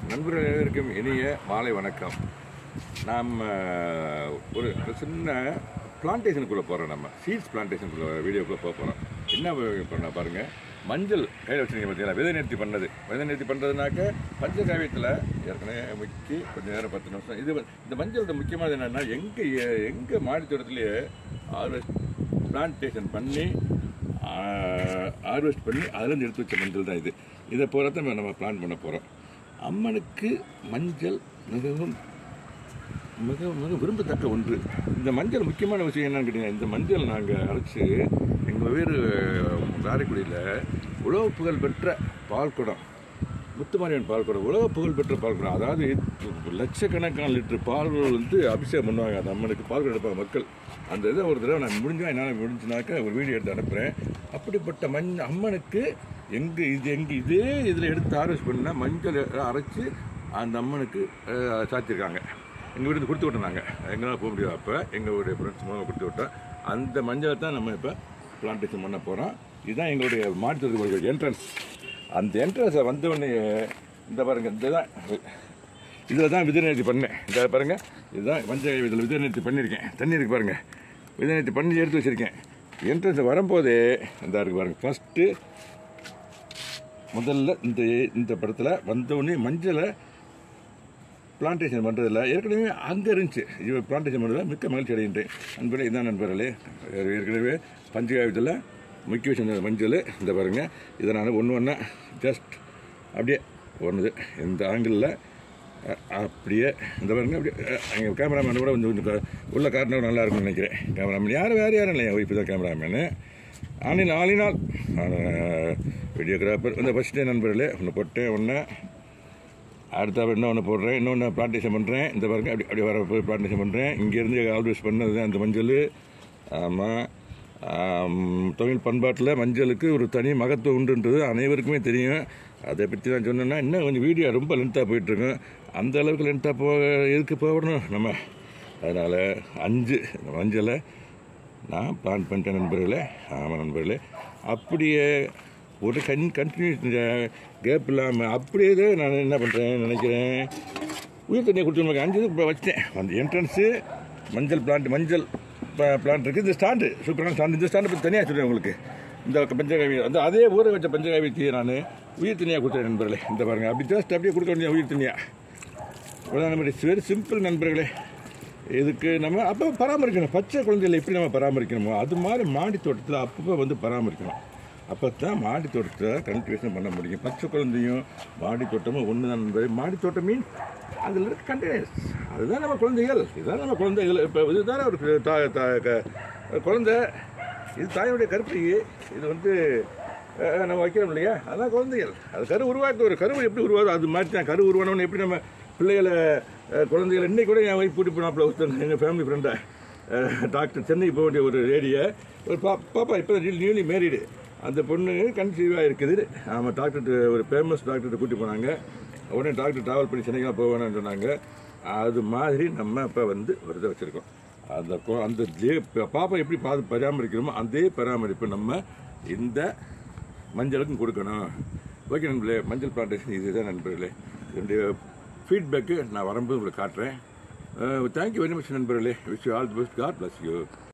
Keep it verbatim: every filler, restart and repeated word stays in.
நண்பர்கள் அனைவருக்கும் இனிய மாலை வணக்கம். நாம் ஒரு சின்ன பிளான்டேஷனுக்குள்ளே போகிறோம். நம்ம சீட்ஸ் பிளான்டேஷனுக்குள்ளே வீடியோக்குள்ளே போக போகிறோம். என்ன பண்ண பாருங்கள், மஞ்சள் கையில் வச்சுருக்கீங்க பார்த்தீங்களா, விதை நிறுத்தி பண்ணது. விதை நிறுத்தி பண்ணுறதுனாக்க பஞ்சகாவியத்தில் ஏற்கனவே முக்கி கொஞ்சம் நேரம் பத்து நிமிஷம். இது இந்த மஞ்சளோட முக்கியமானது என்னென்னா, எங்கே எங்கே மாடித்தோட்டத்துலேயே ஹார்வெஸ்ட் பிளான்டேஷன் பண்ணி ஹார்வெஸ்ட் பண்ணி அதுலேருந்து எடுத்து வச்ச மஞ்சள் தான் இது. இதை போகிறத நம்ம பிளான் பண்ண போகிறோம். அம்மனுக்கு மஞ்சள் மிகவும் மிக மிக விரும்பத்தக்க ஒன்று. இந்த மஞ்சள் முக்கியமான விஷயம் என்னன்னு கேட்டீங்கன்னா, இந்த மஞ்சள் நாங்கள் அரைச்சி எங்கள் வீடு காரைக்குடியில் உலக புகழ் பெற்ற பால்குடம், முத்துமாரியன் பால்குடம், உலக புகழ் பெற்ற பால்குடம். அதாவது லட்சக்கணக்கான லிட்டர் பால்கள் வந்து அபிஷேகம் பண்ணுவாங்க. அந்த அம்மனுக்கு பால்குடம் எடுப்பாங்க மக்கள். அந்த இதை ஒரு தடவை நான் முடிஞ்சா என்னால் முடிஞ்சுனாக்கா ஒரு வீடியோ எடுத்து அனுப்புகிறேன். அப்படிப்பட்ட மண் அம்மனுக்கு எங்கே இது எங்கே இதே இதில் எடுத்து ஹார்வெஸ்ட் பண்ணால் மஞ்சள் அரைச்சி அந்த அம்மனுக்கு சாத்தியிருக்காங்க. எங்கள் வீட்டுக்கு கொடுத்து விட்டோம். எங்களால் போக முடியாது. அப்போ எங்களுடைய ஃப்ரெண்ட்ஸ் மூலமாக கொடுத்து விட்டோம். அந்த மஞ்சளை தான் நம்ம இப்போ பிளான்டேஷன் பண்ண போகிறோம். இதுதான் எங்களுடைய மாடித்தோட்டத்துக்கு என்ட்ரன்ஸ். அந்த என்ட்ரன்ஸை வந்தவொடனே இந்த பாருங்கள், இந்த தான் இதில் தான் விதை நிறுத்தி பண்ணேன். இந்த பாருங்கள், இதுதான் மஞ்சள் இதில் விதை நிறுத்தி பண்ணியிருக்கேன். தண்ணி இருக்குது பாருங்கள், விதை நிறுத்தி பண்ணி எடுத்து வச்சுருக்கேன். என்ட்ரன்ஸை வரும்போதே இந்த இருக்குது பாருங்கள். ஃபஸ்ட்டு முதல்ல இந்த இந்த படத்தில் வந்தோடனே மஞ்சளை பிளான்டேஷன் பண்ணுறதில்ல. ஏற்கனவே அங்கே இருந்துச்சு. இது பிளான்டேஷன் பண்ணுறதுல மிக்க மகிழ்ச்சி அடைகின்றேன். நண்பர்களே, இதான் நண்பர்களே, ஏற்கனவே பஞ்சகாவியத்தில் முக்கிய விஷயம் மஞ்சள். இந்த பாருங்கள், இதை நான் ஒன்று ஒன்றா ஜஸ்ட் அப்படியே ஒன்றுது இந்த ஆங்கிளில் அப்படியே இந்த பாருங்க. அப்படியே எங்கள் கேமராமேன் கூட கொஞ்சம் கொஞ்சம் உள்ள காட்டினா நல்லா இருக்கும்னு நினைக்கிறேன். கேமராமேன் யாரும் வேறு யாரும் இல்லையா, இப்போ தான் கேமராமேனு ஆனில் ஆளினால் வீடியோகிராஃபர். இந்த ஃபஸ்ட்டே நண்பர்களே ஒன்று போட்டேன், ஒன்று அடுத்த இன்னும் ஒன்று போடுறேன், இன்னொன்று பிளான்டேஷன் பண்ணுறேன். இந்த பாருங்க, அப்படி அப்படி வர போய் பிளான்டேஷன் பண்ணுறேன். இங்கேருந்து ஆல்வேஸ் பண்ணது தான் அந்த மஞ்சள். ஆமாம், தமிழ் பண்பாட்டில் மஞ்சளுக்கு ஒரு தனி மகத்துவம் உண்டுன்றது அனைவருக்குமே தெரியும். அதை பற்றி தான் சொன்னேன்னா இன்னும் கொஞ்சம் வீடியோ ரொம்ப லென்த்தாக போயிட்டுருக்கோம். அந்த அளவுக்கு லென்த்தாக போக எதுக்கு போகணும் நம்ம. அதனால் அஞ்சு மஞ்சளை நான் பிளான் பண்ணிட்டேன் நண்பர்களே. ஆமாம் நண்பர்களே, அப்படியே ஒரு கன் கண்டினியூ கேப் இல்லாமல் அப்படியே தான் நான் என்ன பண்ணுறேன் நினைக்கிறேன், உயிர் தண்ணியை கொடுத்துருவாங்க. அஞ்சு இப்போ வச்சிட்டேன். அந்த என்ட்ரன்ஸு மஞ்சள் பிளான்ட் மஞ்சள் பிளான்ட் இருக்குது. இந்த ஸ்டாண்டு சூப்பரான ஸ்டாண்டு. இந்த ஸ்டாண்டை பற்றி தனியாக சொல்கிறேன் உங்களுக்கு. இந்த பஞ்சகாவி வந்து அதே ஊற வச்ச பஞ்சகாவியத்தையே நான் உயிர் தண்ணியாக கொடுத்தேன் நண்பர்களே. இந்த பாருங்கள், அப்படி ஜஸ்ட் அப்படியே கொடுக்க வேண்டிய உயிர் தண்ணியாக. அவ்வளோதான் நம்பர். வெரி சிம்பிள் நண்பர்களே. இதுக்கு நம்ம அப்போ பராமரிக்கணும். பச்சை குழந்தைகளை எப்படி நம்ம பராமரிக்கணுமோ அது மாதிரி மாடி தோட்டத்தில் அப்பப்போ வந்து பராமரிக்கணும். அப்போ தான் மாடி தோட்டத்தை கல்டிவேஷன் பண்ண முடியும். பச்சை குழந்தையும் மாடி தோட்டமும் ஒன்று தான் நண்பர். மாடி தோட்டம் மீன் அதில் இருக்க கண்டெய்னர்ஸ், அதுதான் நம்ம குழந்தைகள். இதுதான் நம்ம குழந்தைகள். இப்போ இதுதானே ஒரு குழந்தை. இது தாயுடைய கருப்பை. இது வந்து நம்ம வைக்கிறோம் இல்லையா, அதான் குழந்தைகள். அது கரு உருவாக்க ஒரு கருவை எப்படி உருவாகுது அது மாதிரி தான். கரு உருவானவொன்னு எப்படி நம்ம பிள்ளைகளை குழந்தைகள் இன்னைக்கு கூட என் ஒய்ஃப் கூட்டி போனாப்பில் ஒருத்தர் எங்கள் ஃபேமிலி ஃப்ரெண்டாக டாக்டர் சென்னைக்கு போக வேண்டிய ஒரு ரேடியை ஒரு பா பாப்பா இப்போ நியூலி மேரிடு. அந்த பொண்ணு கன்சீவாக இருக்குது. ஆமாம், டாக்டர்கிட்ட ஒரு ஃபேமஸ் டாக்டர்கிட்ட கூட்டி போனாங்க. உடனே டாக்டர் ட்ராவல் பண்ணி சென்னைக்கெலாம் போவேன்னு சொன்னாங்க. அது மாதிரி நம்ம இப்போ வந்து ஒரு இதை வச்சுருக்கோம். அந்த அந்த பாப்பா எப்படி பாது பராமரிக்கிறோமோ அதே பராமரிப்பு நம்ம இந்த மஞ்சளுக்கும் கொடுக்கணும். ஓகே நண்பர்களே, மஞ்சள் பிளான்டேஷன் இதுதான் நண்பர்களே. என்னுடைய ஃபீட்பேக்கு நான் வரும்போது உங்களுக்கு காட்டுறேன். தேங்க்யூ வெரி மச் நண்பர்களே. Wish you all the best. God bless you.